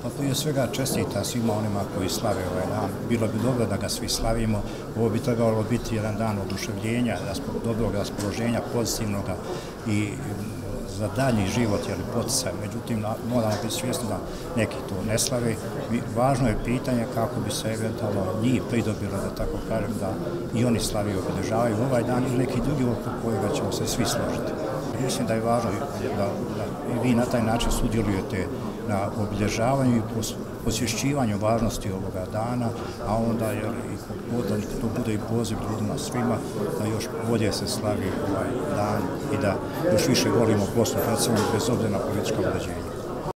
Pa prije svega čestitam svima onima koji slave ovaj dan. Bilo bi dobro da ga svi slavimo. Ovo bi trebalo biti jedan dan oduševljenja, dobrog raspoloženja, pozitivnog i za dalji život, poticaj. Međutim, moramo biti svjesni da neki to ne slave. Važno je pitanje kako bi se eventualno njih pridobilo, da tako kažem, da i oni slavi obilježavaju ovaj dan ili neki drugi oko kojega ćemo se svi složiti. Mislim da je važno da vi na taj način sudjelujete na obilježavanju i posvješćivanju važnosti ovoga dana, a onda da to bude i poziv ljudima svima da još bolje se slavi ovaj dan i da još više volimo Bosnu i Hercegovinu bez obzira na političko određenje.